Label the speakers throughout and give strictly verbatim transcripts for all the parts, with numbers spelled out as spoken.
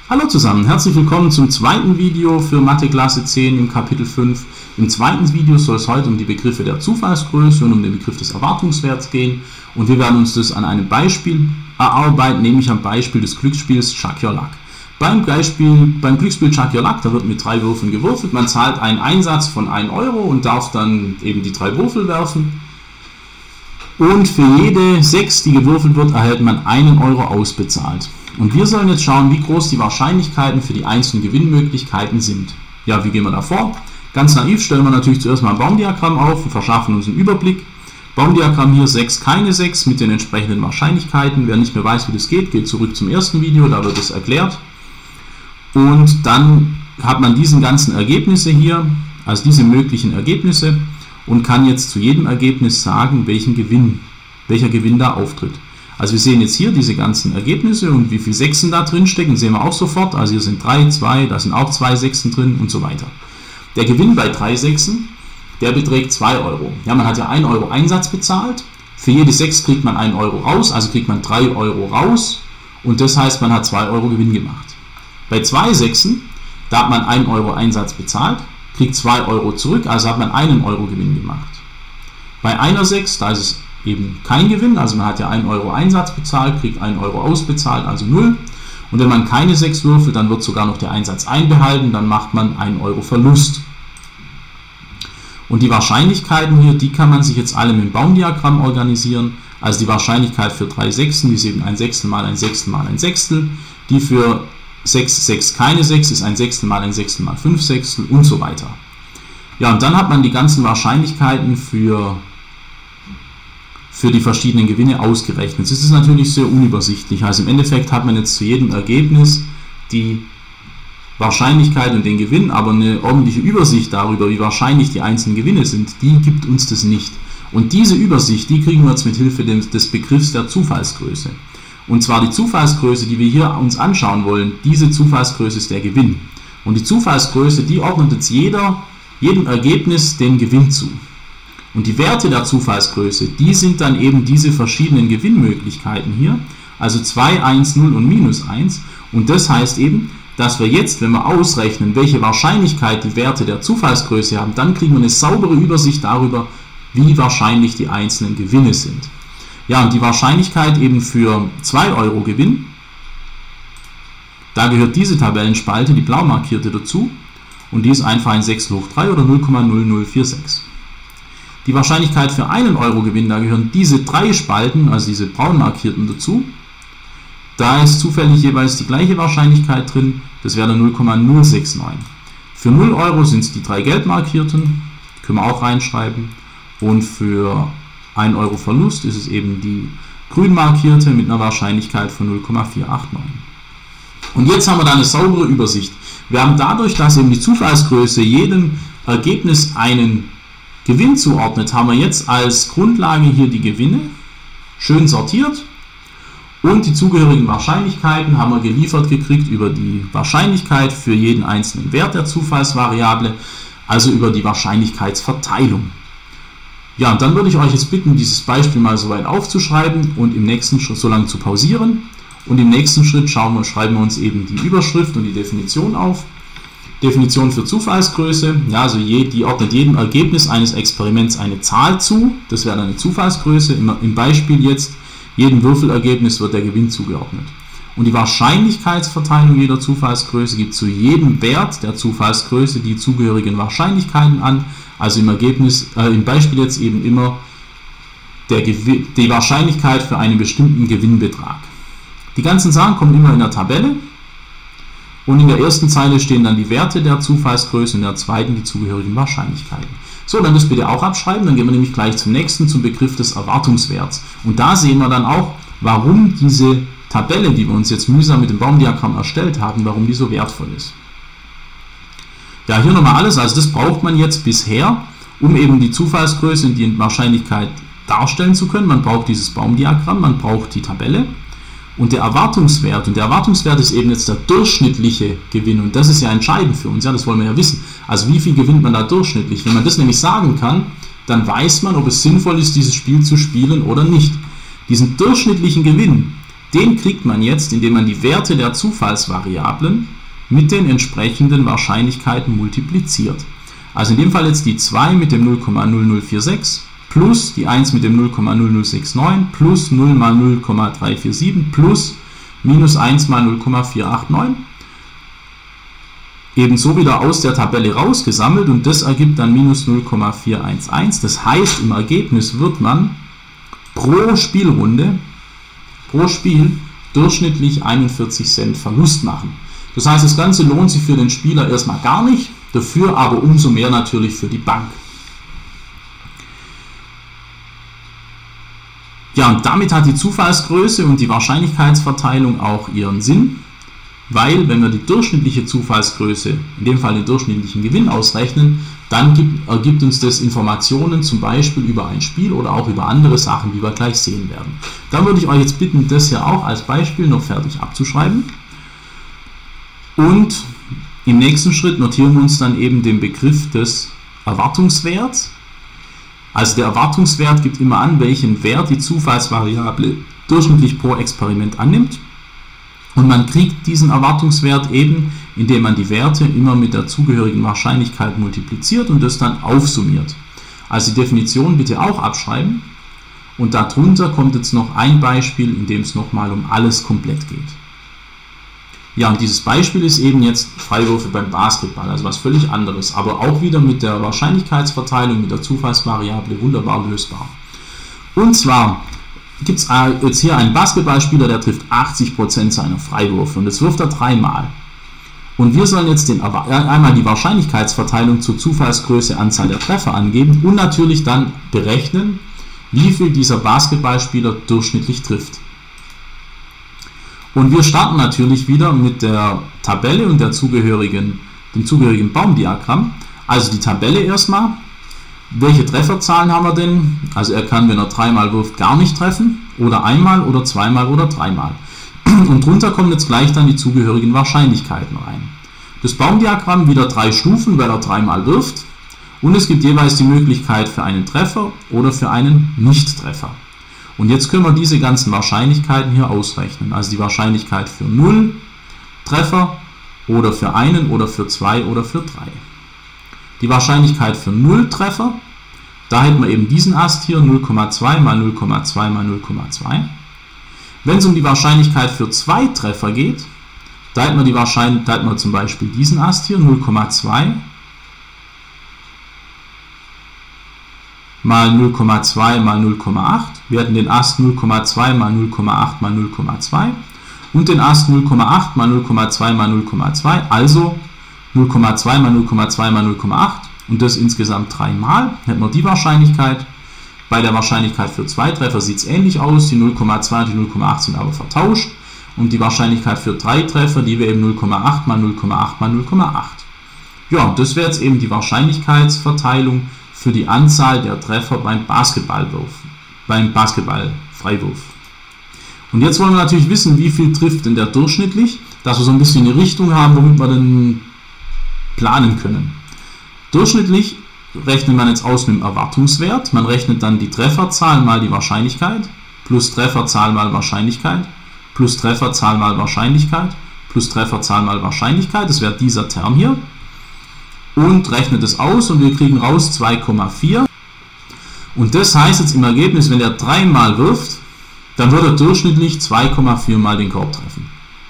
Speaker 1: Hallo zusammen, herzlich willkommen zum zweiten Video für Mathe Klasse zehn im Kapitel fünf. Im zweiten Video soll es heute um die Begriffe der Zufallsgröße und um den Begriff des Erwartungswerts gehen. Und wir werden uns das an einem Beispiel erarbeiten, nämlich am Beispiel des Glücksspiels Chuck Your Luck. Beim, Beispiel, beim Glücksspiel Chuck Your Luck, da wird mit drei Würfeln gewürfelt. Man zahlt einen Einsatz von ein Euro und darf dann eben die drei Würfel werfen. Und für jede sechs, die gewürfelt wird, erhält man einen Euro ausbezahlt. Und wir sollen jetzt schauen, wie groß die Wahrscheinlichkeiten für die einzelnen Gewinnmöglichkeiten sind. Ja, wie gehen wir da vor? Ganz naiv stellen wir natürlich zuerst mal ein Baumdiagramm auf und verschaffen uns einen Überblick. Baumdiagramm hier sechs, keine sechs mit den entsprechenden Wahrscheinlichkeiten. Wer nicht mehr weiß, wie das geht, geht zurück zum ersten Video, da wird es erklärt. Und dann hat man diese ganzen Ergebnisse hier, also diese möglichen Ergebnisse, und kann jetzt zu jedem Ergebnis sagen, welchen Gewinn, welcher Gewinn da auftritt. Also wir sehen jetzt hier diese ganzen Ergebnisse und wie viele Sechsen da drin stecken, sehen wir auch sofort. Also hier sind drei, zwei, da sind auch zwei Sechsen drin und so weiter. Der Gewinn bei drei Sechsen, der beträgt zwei Euro. Ja, man hat ja einen Euro Einsatz bezahlt. Für jede sechs kriegt man einen Euro raus, also kriegt man drei Euro raus und das heißt, man hat zwei Euro Gewinn gemacht. Bei zwei Sechsen, da hat man einen Euro Einsatz bezahlt, kriegt zwei Euro zurück, also hat man einen Euro Gewinn gemacht. Bei einer sechs, da ist es eben kein Gewinn, also man hat ja einen Euro Einsatz bezahlt, kriegt einen Euro ausbezahlt, also null. Und wenn man keine sechs würfelt, dann wird sogar noch der Einsatz einbehalten, dann macht man einen Euro Verlust. Und die Wahrscheinlichkeiten hier, die kann man sich jetzt alle mit dem Baumdiagramm organisieren. Also die Wahrscheinlichkeit für drei Sechsen, die ist eben ein Sechstel mal ein Sechstel mal ein Sechstel. Die für sechs, sechs keine sechs ist ein Sechstel mal ein Sechstel mal fünf Sechstel und so weiter. Ja, und dann hat man die ganzen Wahrscheinlichkeiten für für die verschiedenen Gewinne ausgerechnet. Es ist natürlich sehr unübersichtlich. Also im Endeffekt hat man jetzt zu jedem Ergebnis die Wahrscheinlichkeit und den Gewinn, aber eine ordentliche Übersicht darüber, wie wahrscheinlich die einzelnen Gewinne sind, die gibt uns das nicht. Und diese Übersicht, die kriegen wir jetzt mit Hilfe des Begriffs der Zufallsgröße. Und zwar die Zufallsgröße, die wir hier uns anschauen wollen, diese Zufallsgröße ist der Gewinn. Und die Zufallsgröße, die ordnet jetzt jeder, jedem Ergebnis den Gewinn zu. Und die Werte der Zufallsgröße, die sind dann eben diese verschiedenen Gewinnmöglichkeiten hier, also zwei, eins, null und minus eins. Und das heißt eben, dass wir jetzt, wenn wir ausrechnen, welche Wahrscheinlichkeit die Werte der Zufallsgröße haben, dann kriegen wir eine saubere Übersicht darüber, wie wahrscheinlich die einzelnen Gewinne sind. Ja, und die Wahrscheinlichkeit eben für zwei Euro Gewinn, da gehört diese Tabellenspalte, die blau markierte, dazu. Und die ist einfach ein Sechstel hoch drei oder null Komma null null vier sechs. Die Wahrscheinlichkeit für einen Euro Gewinn, da gehören diese drei Spalten, also diese braun markierten, dazu. Da ist zufällig jeweils die gleiche Wahrscheinlichkeit drin, das wäre null Komma null sechs neun. Für null Euro sind es die drei gelb markierten, können wir auch reinschreiben. Und für einen Euro Verlust ist es eben die grün markierte mit einer Wahrscheinlichkeit von null Komma vier acht neun. Und jetzt haben wir da eine saubere Übersicht. Wir haben dadurch, dass eben die Zufallsgröße jedem Ergebnis einen Gewinn zuordnet, haben wir jetzt als Grundlage hier die Gewinne schön sortiert und die zugehörigen Wahrscheinlichkeiten haben wir geliefert gekriegt über die Wahrscheinlichkeit für jeden einzelnen Wert der Zufallsvariable, also über die Wahrscheinlichkeitsverteilung. Ja, und dann würde ich euch jetzt bitten, dieses Beispiel mal so weit aufzuschreiben und im nächsten Schritt so lange zu pausieren. Und im nächsten Schritt schauen wir, schreiben wir uns eben die Überschrift und die Definition auf. Definition für Zufallsgröße, ja, also je, die ordnet jedem Ergebnis eines Experiments eine Zahl zu, das wäre eine Zufallsgröße, im, im Beispiel jetzt, jedem Würfelergebnis wird der Gewinn zugeordnet. Und die Wahrscheinlichkeitsverteilung jeder Zufallsgröße gibt zu jedem Wert der Zufallsgröße die zugehörigen Wahrscheinlichkeiten an, also im Ergebnis, äh, im Beispiel jetzt eben immer der Gewinn, die Wahrscheinlichkeit für einen bestimmten Gewinnbetrag. Die ganzen Sachen kommen immer in der Tabelle. Und in der ersten Zeile stehen dann die Werte der Zufallsgröße und in der zweiten die zugehörigen Wahrscheinlichkeiten. So, dann das bitte auch abschreiben, dann gehen wir nämlich gleich zum nächsten, zum Begriff des Erwartungswerts. Und da sehen wir dann auch, warum diese Tabelle, die wir uns jetzt mühsam mit dem Baumdiagramm erstellt haben, warum die so wertvoll ist. Ja, hier nochmal alles, also das braucht man jetzt bisher, um eben die Zufallsgröße und die Wahrscheinlichkeit darstellen zu können. Man braucht dieses Baumdiagramm, man braucht die Tabelle. Und der Erwartungswert, und der Erwartungswert ist eben jetzt der durchschnittliche Gewinn, und das ist ja entscheidend für uns, ja, das wollen wir ja wissen. Also wie viel gewinnt man da durchschnittlich? Wenn man das nämlich sagen kann, dann weiß man, ob es sinnvoll ist, dieses Spiel zu spielen oder nicht. Diesen durchschnittlichen Gewinn, Den kriegt man jetzt, indem man die Werte der Zufallsvariablen mit den entsprechenden Wahrscheinlichkeiten multipliziert. Also in dem Fall jetzt die zwei mit dem null Komma null null vier sechs plus die eins mit dem null Komma null null sechs neun plus null mal null Komma drei vier sieben plus minus eins mal null Komma vier acht neun. Ebenso wieder aus der Tabelle rausgesammelt und das ergibt dann minus null Komma vier eins eins. Das heißt, im Ergebnis wird man pro Spielrunde, pro Spiel durchschnittlich einundvierzig Cent Verlust machen. Das heißt, das Ganze lohnt sich für den Spieler erstmal gar nicht, dafür aber umso mehr natürlich für die Bank. Ja, und damit hat die Zufallsgröße und die Wahrscheinlichkeitsverteilung auch ihren Sinn, weil wenn wir die durchschnittliche Zufallsgröße, in dem Fall den durchschnittlichen Gewinn ausrechnen, dann gibt, ergibt uns das Informationen zum Beispiel über ein Spiel oder auch über andere Sachen, die wir gleich sehen werden. Dann würde ich euch jetzt bitten, das hier auch als Beispiel noch fertig abzuschreiben. Und im nächsten Schritt notieren wir uns dann eben den Begriff des Erwartungswerts. Also der Erwartungswert gibt immer an, welchen Wert die Zufallsvariable durchschnittlich pro Experiment annimmt. Und man kriegt diesen Erwartungswert eben, indem man die Werte immer mit der zugehörigen Wahrscheinlichkeit multipliziert und das dann aufsummiert. Also die Definition bitte auch abschreiben. Und darunter kommt jetzt noch ein Beispiel, in dem es nochmal um alles komplett geht. Ja, und dieses Beispiel ist eben jetzt Freiwürfe beim Basketball, also was völlig anderes, aber auch wieder mit der Wahrscheinlichkeitsverteilung, mit der Zufallsvariable wunderbar lösbar. Und zwar gibt es jetzt hier einen Basketballspieler, der trifft achtzig Prozent seiner Freiwürfe und das wirft er dreimal. Und wir sollen jetzt den, einmal die Wahrscheinlichkeitsverteilung zur Zufallsgröße Anzahl der Treffer angeben und natürlich dann berechnen, wie viel dieser Basketballspieler durchschnittlich trifft. Und wir starten natürlich wieder mit der Tabelle und der zugehörigen, dem zugehörigen Baumdiagramm. Also die Tabelle erstmal. Welche Trefferzahlen haben wir denn? Also er kann, wenn er dreimal wirft, gar nicht treffen. Oder einmal oder zweimal oder dreimal. Und drunter kommen jetzt gleich dann die zugehörigen Wahrscheinlichkeiten rein. Das Baumdiagramm wieder drei Stufen, weil er dreimal wirft. Und es gibt jeweils die Möglichkeit für einen Treffer oder für einen Nichttreffer. Und jetzt können wir diese ganzen Wahrscheinlichkeiten hier ausrechnen. Also die Wahrscheinlichkeit für null Treffer oder für einen oder für zwei oder für drei. Die Wahrscheinlichkeit für null Treffer, da hätten wir eben diesen Ast hier, null Komma zwei mal null Komma zwei mal null Komma zwei. Wenn es um die Wahrscheinlichkeit für zwei Treffer geht, da hätten wir, die Wahrscheinlichkeit, da hätten wir zum Beispiel diesen Ast hier, null Komma zwei mal null Komma zwei mal null Komma acht. Wir hätten den Ast null Komma zwei mal null Komma acht mal null Komma zwei und den Ast null Komma acht mal null Komma zwei mal null Komma zwei, also null Komma zwei mal null Komma zwei mal null Komma acht und das insgesamt dreimal. Hätten wir die Wahrscheinlichkeit. Bei der Wahrscheinlichkeit für zwei Treffer sieht es ähnlich aus. Die null Komma zwei und die null Komma acht sind aber vertauscht. Und die Wahrscheinlichkeit für drei Treffer, die wäre eben null Komma acht mal null Komma acht mal null Komma acht. Ja, und das wäre jetzt eben die Wahrscheinlichkeitsverteilung für die Anzahl der Treffer beim Basketballwurf, beim Basketballfreiwurf. Und jetzt wollen wir natürlich wissen, wie viel trifft denn der durchschnittlich, dass wir so ein bisschen eine Richtung haben, womit wir dann planen können. Durchschnittlich rechnet man jetzt aus mit dem Erwartungswert. Man rechnet dann die Trefferzahl mal die Wahrscheinlichkeit, plus Trefferzahl mal Wahrscheinlichkeit, plus Trefferzahl mal Wahrscheinlichkeit, plus Trefferzahl mal Wahrscheinlichkeit. Das wäre dieser Term hier. Und rechnet es aus und wir kriegen raus zwei Komma vier. Und das heißt jetzt im Ergebnis, wenn er dreimal wirft, dann wird er durchschnittlich zwei Komma vier mal den Korb treffen.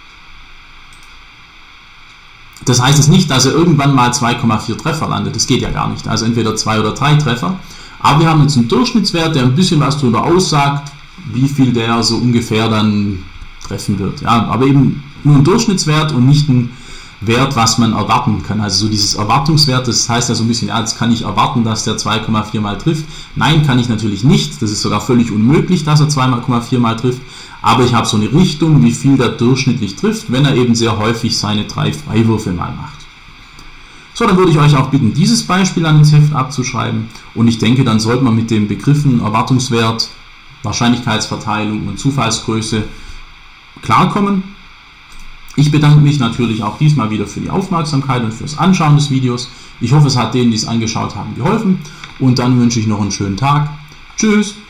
Speaker 1: Das heißt jetzt nicht, dass er irgendwann mal zwei Komma vier Treffer landet. Das geht ja gar nicht. Also entweder zwei oder drei Treffer. Aber wir haben jetzt einen Durchschnittswert, der ein bisschen was darüber aussagt, wie viel der so ungefähr dann treffen wird. Ja, aber eben nur ein Durchschnittswert und nicht ein Wert, was man erwarten kann. Also so dieses Erwartungswert, das heißt ja so ein bisschen, ja, jetzt kann ich erwarten, dass der zwei Komma vier mal trifft. Nein, kann ich natürlich nicht. Das ist sogar völlig unmöglich, dass er zwei Komma vier mal trifft. Aber ich habe so eine Richtung, wie viel der durchschnittlich trifft, wenn er eben sehr häufig seine drei Freiwürfe mal macht. So, dann würde ich euch auch bitten, dieses Beispiel an ins Heft abzuschreiben. Und ich denke, dann sollte man mit den Begriffen Erwartungswert, Wahrscheinlichkeitsverteilung und Zufallsgröße klarkommen. Ich bedanke mich natürlich auch diesmal wieder für die Aufmerksamkeit und fürs Anschauen des Videos. Ich hoffe, es hat denen, die es angeschaut haben, geholfen. Und dann wünsche ich noch einen schönen Tag. Tschüss!